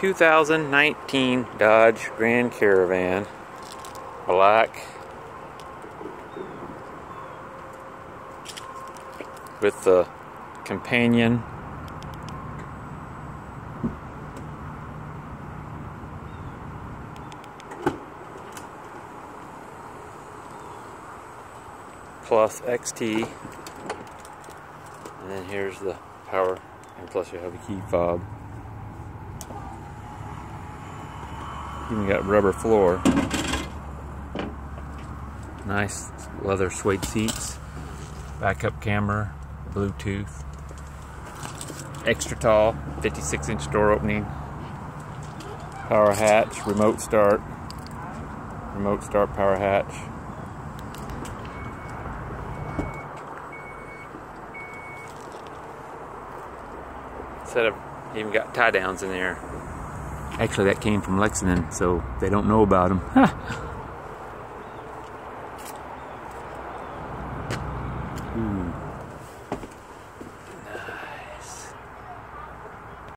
2019 Dodge Grand Caravan, black, with the companion plus XT, and then here's the power, and plus you have a key fob. Even got rubber floor. Nice leather suede seats. Backup camera, Bluetooth. Extra tall, 56-inch door opening. Power hatch, remote start. Remote start power hatch. Instead of, even got tie downs in there. Actually, that came from Lexington, so they don't know about them. Ooh.